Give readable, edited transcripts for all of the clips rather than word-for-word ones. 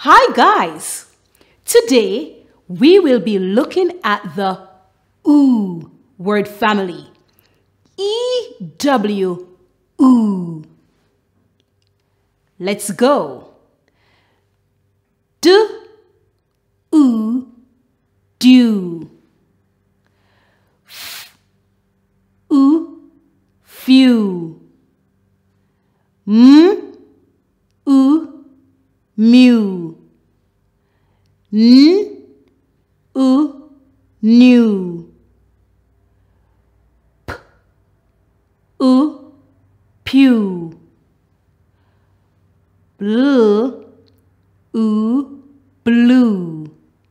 Hi guys! Today we will be looking at the OO word family. E-W, OO. Let's go. D-oo, do. F-oo, few. M-oo, mew. N-oo, new. P-oo, pew. Bl-oo, blue.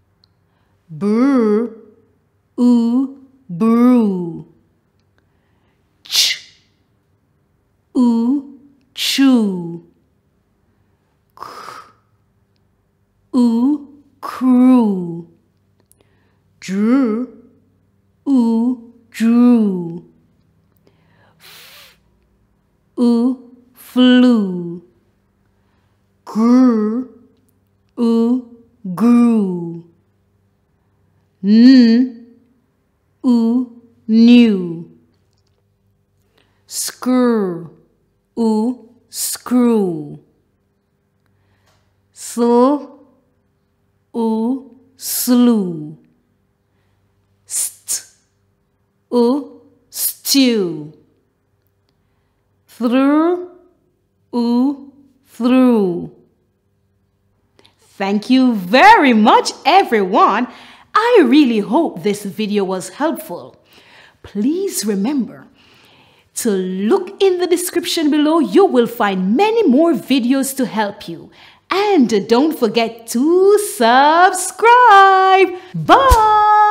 Br-oo, brew. Ch-oo, chew. K-oo, crew. Dr-oo, drew. F-oo, flew. Gr-oo, grew. N-oo, new. Screw-oo, screw. Sl-oo, slew. St-oo, stew. Through-oo, through. Thank you very much, everyone. I really hope this video was helpful. Please remember to look in the description below. You will find many more videos to help you. And don't forget to subscribe. Bye.